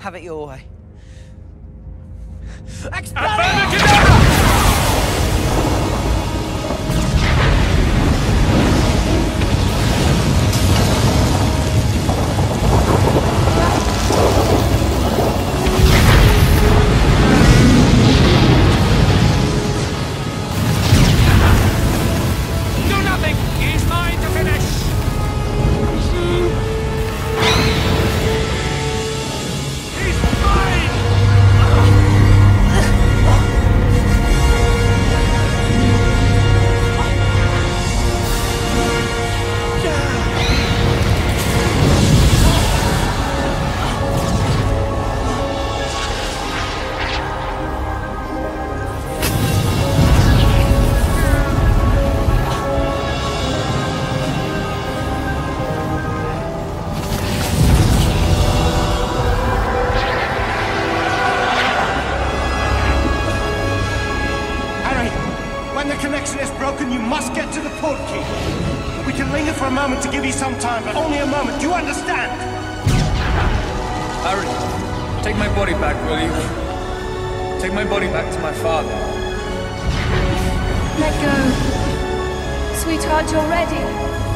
Have it your way. When the connection is broken, you must get to the port key. We can linger for a moment to give you some time, but only a moment. Do you understand? Harry, take my body back, will you? Take my body back to my father. Let go. Sweetheart, you're ready.